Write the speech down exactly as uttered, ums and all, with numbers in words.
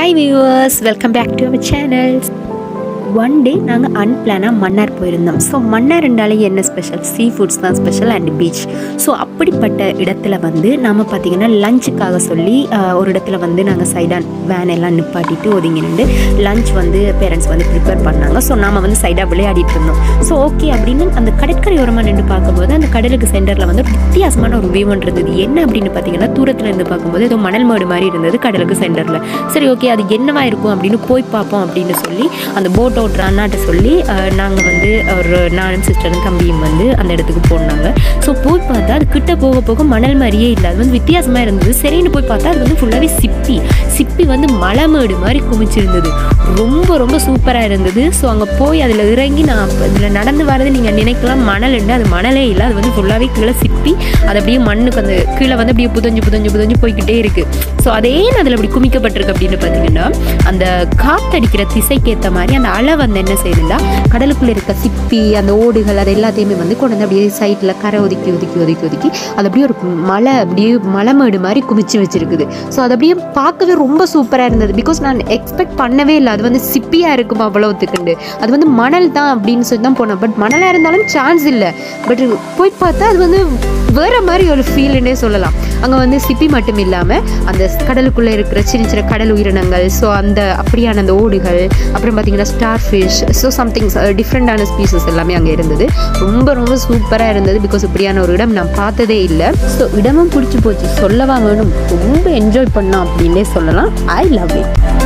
Hi viewers, welcome back to our channel. One day நாங்கள் அன்பிளானாக மன்னார் போயிருந்தோம். So Mannar என்றாலே என்ன ஸ்பெஷல்? சீ ஃபுட்ஸ் தான் ஸ்பெஷல் அண்ட் பீச். ஸோ அப்படிப்பட்ட இடத்துல வந்து நாம் பார்த்திங்கன்னா லஞ்சுக்காக சொல்லி ஒரு இடத்துல வந்து நாங்கள் சைடாக வேன் எல்லாம் நிப்பாட்டிட்டு ஒதுங்கி நின்று லஞ்ச் வந்து பேரண்ட்ஸ் வந்து ப்ரிப்பேர் பண்ணாங்க. ஸோ நாம் வந்து சைடாக விளையாடிட்டு இருந்தோம். ஸோ ஓகே அப்படின்னு அந்த கடற்கரை ஓரமாக நின்று பார்க்கும்போது அந்த கடலுக்கு சென்டரில் வந்து ஒரு வித்தியாசமான ஒரு வியூ இருந்தது. என்ன அப்படின்னு பார்த்தீங்கன்னா தூரத்தில் இருந்து பார்க்கும்போது ஏதோ மணல் மேடு மாதிரி இருந்தது கடலுக்கு சென்டரில். சரி ஓகே அது என்னவா இருக்கும் அப்படின்னு போய் பார்ப்போம் அப்படின்னு சொல்லி அந்த போட் ஓட்டுற அண்ணாட்ட சொல்லி நாங்கள் வந்து ஒரு நானும் சிஸ்டரும் தம்பியும் வந்து அந்த இடத்துக்கு போனாங்க. ஸோ போய் பார்த்தா அது கிட்ட போக போக மணல் மாதிரியே இல்லை, அது வந்து வித்தியாசமாக இருந்தது. சரின்னு போய் பார்த்தா அது வந்து ஃபுல்லாகவே சிப்பி சிப்பி வந்து மலைமேடு மாதிரி குமிச்சிருந்தது. ரொம்ப ரொம்ப சூப்பராக இருந்தது. ஸோ அங்கே போய் அதில் இறங்கி நான் இதில் நடந்து வரது நீங்கள் நினைக்கலாம் மணல் இல்லை, அது மணலே இல்லை, அது வந்து ஃபுல்லாகவே கீழே சிப்பி அது அப்படியே மண்ணுக்கு அந்த கீழே வந்து அப்படியே புதஞ்சு புதஞ்சு புதஞ்சு போய்கிட்டே இருக்குது. ஸோ அதே அதில் அப்படி குமிக்கப்பட்டிருக்கு அப்படின்னு பார்த்தீங்கன்னா அந்த காற்றடிக்கிற திசைக்கேற்ற மாதிரி அந்த அலை வந்து என்ன செய்யுதுன்னா கடலுக்குள்ளே இருக்க சிப்பி அந்த ஓடுகள் அது எல்லாத்தையுமே வந்து கொண்டு வந்து அப்படியே சைட்டில் கரை ஒதுக்கி ஒதுக்கி ஒதுக்கி ஒதுக்கி அது அப்படியே ஒரு மலை அப்படியே மலைமேடு மாதிரி குமிச்சு வச்சிருக்குது. ஸோ அது அப்படியே பார்க்கவே ரொம்ப சூப்பராக இருந்தது. பிகாஸ் நான் எக்ஸ்பெக்ட் பண்ணவே இல்லை அது வந்து சிப்பியாக இருக்குமா அவ்வளோத்துக்குண்டு. அது வந்து மணல் தான் அப்படின்னு சொல்லி தான் போனேன். பட் மணலாக இருந்தாலும் சான்ஸ் இல்லை. பட் போய் பார்த்தா அது வந்து வேறு மாதிரி ஒரு ஃபீல்னே சொல்லலாம். அங்கே வந்து சிப்பி மட்டும் இல்லாமல் அந்த கடலுக்குள்ளே இருக்கிற சின்ன சின்ன கடல் உயிரினங்கள், ஸோ அந்த அப்படியான அந்த ஓடுகள், அப்புறம் பார்த்தீங்கன்னா ஸ்டார் ஃபிஷ், ஸோ சம்திங்ஸ் டிஃப்ரெண்டான ஸ்பீசஸ் எல்லாமே அங்கே இருந்தது. ரொம்ப ரொம்ப சூப்பராக இருந்தது. பிகாஸ் இப்படியான ஒரு இடம் நான் பார்த்ததே இல்லை. ஸோ இடமும் பிடிச்சி போச்சு, சொல்லவா வேணும். ரொம்ப என்ஜாய் பண்ணோம் அப்படின்னே சொல்லலாம். I love it.